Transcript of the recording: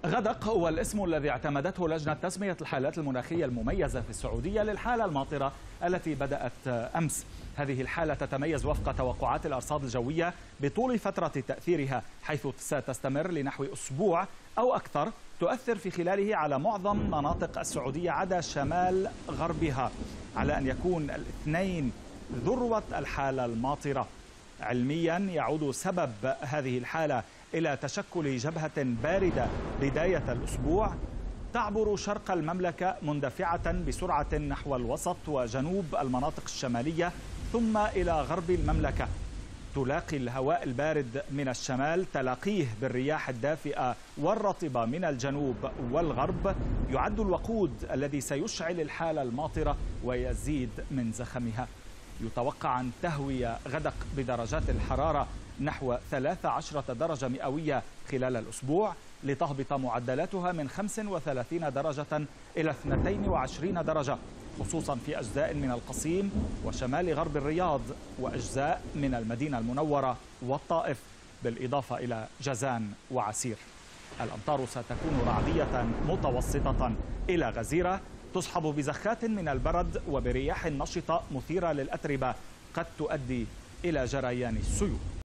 غدق هو الاسم الذي اعتمدته لجنة تسمية الحالات المناخية المميزة في السعودية للحالة الماطرة التي بدأت أمس. هذه الحالة تتميز وفق توقعات الأرصاد الجوية بطول فترة تأثيرها، حيث ستستمر لنحو أسبوع أو أكثر، تؤثر في خلاله على معظم مناطق السعودية عدا شمال غربها، على أن يكون الاثنين ذروة الحالة الماطرة. علميا يعود سبب هذه الحالة إلى تشكل جبهة باردة بداية الأسبوع تعبر شرق المملكة مندفعة بسرعة نحو الوسط وجنوب المناطق الشمالية ثم إلى غرب المملكة. تلاقي الهواء البارد من الشمال تلاقيه بالرياح الدافئة والرطبة من الجنوب والغرب، يعد الوقود الذي سيشعل الحالة الماطرة ويزيد من زخمها. يتوقع أن تهوي غدق بدرجات الحرارة نحو 13 درجة مئوية خلال الأسبوع، لتهبط معدلاتها من 35 درجة إلى 22 درجة، خصوصا في أجزاء من القصيم وشمال غرب الرياض وأجزاء من المدينة المنورة والطائف، بالإضافة إلى جازان وعسير. الأمطار ستكون رعدية متوسطة إلى غزيرة، تصحب بزخات من البرد وبرياح نشطة مثيرة للأتربة قد تؤدي إلى جريان السيول.